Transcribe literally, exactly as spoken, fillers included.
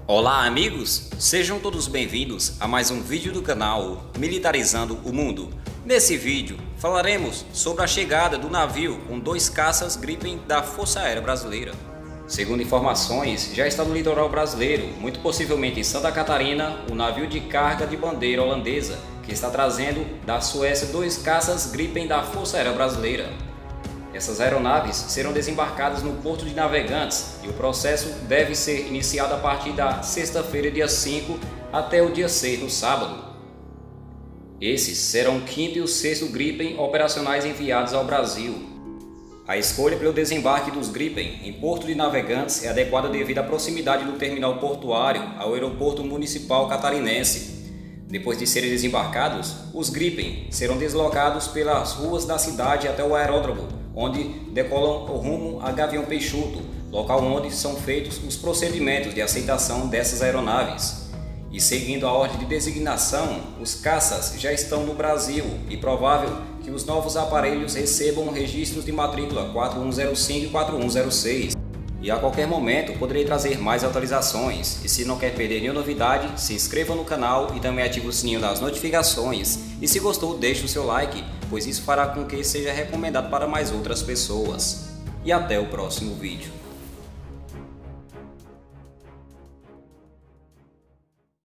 Olá amigos, sejam todos bem-vindos a mais um vídeo do canal Militarizando o Mundo. Nesse vídeo falaremos sobre a chegada do navio com dois caças Gripen da Força Aérea Brasileira. Segundo informações, já está no litoral brasileiro, muito possivelmente em Santa Catarina, o navio de carga de bandeira holandesa, que está trazendo da Suécia dois caças Gripen da Força Aérea Brasileira. Essas aeronaves serão desembarcadas no Porto de Navegantes e o processo deve ser iniciado a partir da sexta-feira, dia cinco, até o dia seis, no sábado. Esses serão o quinto e o sexto Gripen operacionais enviados ao Brasil. A escolha pelo desembarque dos Gripen em Porto de Navegantes é adequada devido à proximidade do terminal portuário ao aeroporto municipal catarinense. Depois de serem desembarcados, os Gripen serão deslocados pelas ruas da cidade até o aeródromo, onde decolam o rumo a Gavião Peixoto, local onde são feitos os procedimentos de aceitação dessas aeronaves. E seguindo a ordem de designação, os caças já estão no Brasil e provável que os novos aparelhos recebam registros de matrícula quatro um zero cinco e quatro um zero seis. E a qualquer momento poderei trazer mais atualizações. E se não quer perder nenhuma novidade, se inscreva no canal e também ative o sininho das notificações. E se gostou, deixe o seu like, pois isso fará com que seja recomendado para mais outras pessoas. E até o próximo vídeo.